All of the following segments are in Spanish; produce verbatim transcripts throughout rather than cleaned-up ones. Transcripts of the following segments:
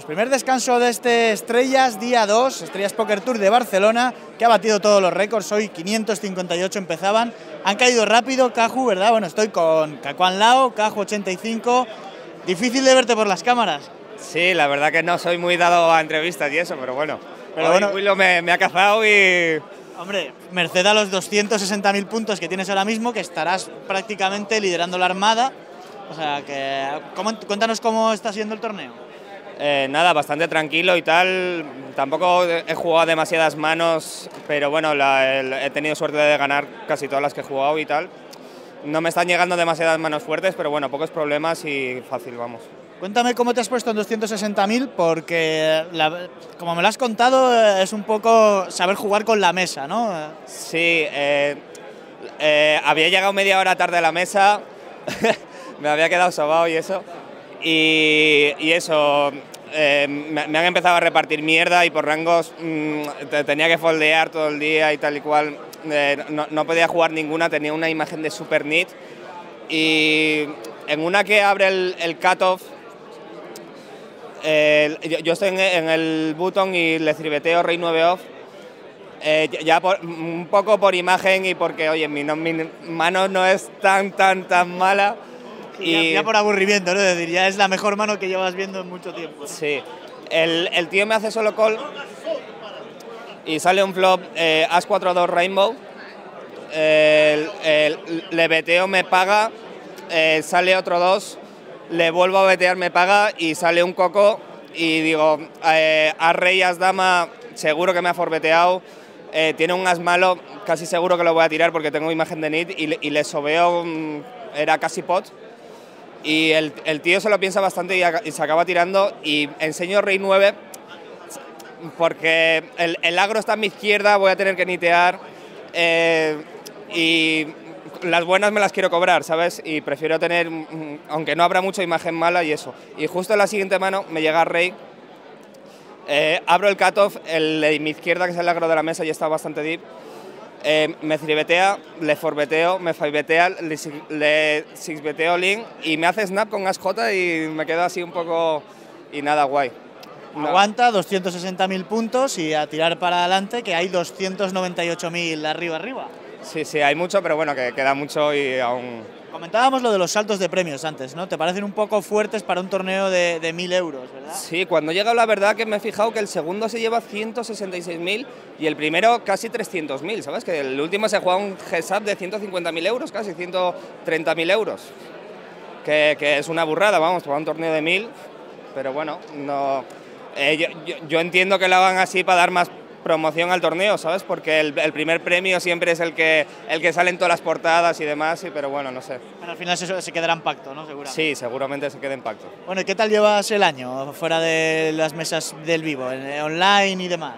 Pues primer descanso de este Estrellas, día dos, Estrellas Poker Tour de Barcelona, que ha batido todos los récords, hoy quinientos cincuenta y ocho empezaban, han caído rápido, Caju, ¿verdad? Bueno, estoy con Cacuán Lao, Caju ochenta y cinco, difícil de verte por las cámaras. Sí, la verdad que no soy muy dado a entrevistas y eso, pero bueno, pero hoy bueno, Willow me, me ha cazado y... Hombre, merced a los doscientos sesenta mil puntos que tienes ahora mismo, que estarás prácticamente liderando la Armada, o sea que, ¿cómo, cuéntanos cómo está siendo el torneo. Eh, nada, bastante tranquilo y tal, tampoco he jugado demasiadas manos, pero bueno, la, el, he tenido suerte de ganar casi todas las que he jugado y tal. No me están llegando demasiadas manos fuertes, pero bueno, pocos problemas y fácil, vamos. Cuéntame cómo te has puesto en doscientos sesenta mil, porque la, como me lo has contado, es un poco saber jugar con la mesa, ¿no? Sí, eh, eh, había llegado media hora tarde a la mesa, me había quedado sobado y eso. Y, y eso, eh, me, me han empezado a repartir mierda y por rangos mmm, te, tenía que foldear todo el día y tal y cual. Eh, no, no podía jugar ninguna, tenía una imagen de super neat. Y en una que abre el, el cutoff, eh, yo, yo estoy en, en el button y le tribeteo rey nueve off. Eh, ya por, un poco por imagen y porque, oye, mi, no, mi mano no es tan, tan, tan mala. Y ya, ya por aburrimiento, ¿no? Es decir, ya es la mejor mano que llevas viendo en mucho tiempo, ¿no? Sí. El, el tío me hace solo call y sale un flop eh, as cuatro dos Rainbow. El, el, le beteo, me paga, eh, sale otro dos, le vuelvo a betear, me paga y sale un coco y digo, eh, as rey, as dama, seguro que me ha forbeteado. Eh, tiene un as malo, casi seguro que lo voy a tirar porque tengo imagen de nit y, y le sobeo, um, era casi pot. Y el, el tío se lo piensa bastante y, a, y se acaba tirando y enseño rey nueve porque el, el agro está a mi izquierda, voy a tener que nitear eh, y las buenas me las quiero cobrar, ¿sabes? Y prefiero tener, aunque no habrá mucha imagen mala y eso. Y justo en la siguiente mano me llega rey, eh, abro el cutoff, el de mi izquierda que es el agro de la mesa y está bastante deep. Eh, me tribetea, le forbeteo, me fivetea, le, le sixbeteo link y me hace snap con as J y me quedo así un poco y nada, guay. No. Aguanta doscientos sesenta mil puntos y a tirar para adelante que hay doscientos noventa y ocho mil arriba arriba. Sí, sí, hay mucho, pero bueno, que queda mucho y aún... Comentábamos lo de los saltos de premios antes, ¿no? ¿Te parecen un poco fuertes para un torneo de, de mil euros, verdad? Sí, cuando llega la verdad que me he fijado que el segundo se lleva ciento sesenta y seis mil y el primero casi trescientos mil, ¿sabes? Que el último se juega un heads-up de ciento cincuenta mil euros, casi ciento treinta mil euros. Que, que es una burrada, vamos, para un torneo de mil, pero bueno, no... Eh, yo, yo, yo entiendo que lo hagan así para dar más promoción al torneo, ¿sabes? Porque el, el primer premio siempre es el que, el que sale en todas las portadas y demás, y, pero bueno, no sé. Pero al final se, se quedará en pacto, ¿no? Seguramente. Sí, seguramente se queda en pacto. Bueno, ¿y qué tal llevas el año fuera de las mesas del vivo, en, online y demás?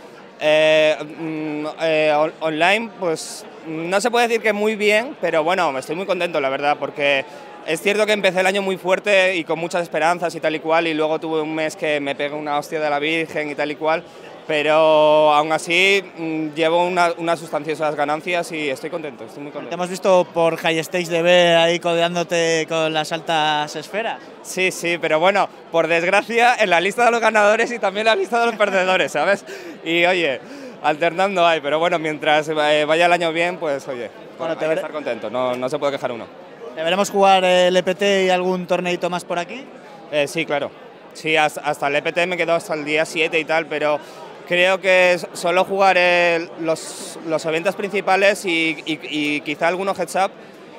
Eh, eh, on, online, pues no se puede decir que muy bien, pero bueno, estoy muy contento, la verdad, porque es cierto que empecé el año muy fuerte y con muchas esperanzas y tal y cual, y luego tuve un mes que me pegué una hostia de la Virgen y tal y cual, pero aún así llevo una, unas sustanciosas ganancias y estoy contento, estoy muy contento. Te hemos visto por High Stakes D B ahí codeándote con las altas esferas. Sí, sí, pero bueno, por desgracia en la lista de los ganadores y también en la lista de los perdedores, ¿sabes? Y oye, alternando hay, pero bueno, mientras vaya el año bien, pues oye, bueno, te hay que estar contento, no, no se puede quejar uno. ¿Deberemos jugar el E P T y algún torneito más por aquí? Eh, sí, claro. Sí, hasta, hasta el E P T me quedo hasta el día siete y tal, pero creo que solo jugaré los, los eventos principales y, y, y quizá algunos heads up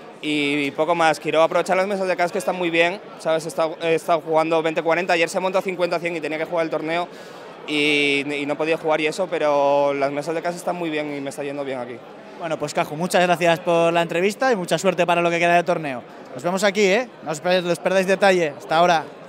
y poco más. Quiero aprovechar las mesas de cash que están muy bien, ¿sabes? He estado, he estado jugando veinte cuarenta, ayer se montó cincuenta cien y tenía que jugar el torneo y, y no podía jugar y eso, pero las mesas de cash están muy bien y me está yendo bien aquí. Bueno, pues Caju, muchas gracias por la entrevista y mucha suerte para lo que queda de torneo. Nos vemos aquí, ¿eh? No os perdáis detalle. Hasta ahora.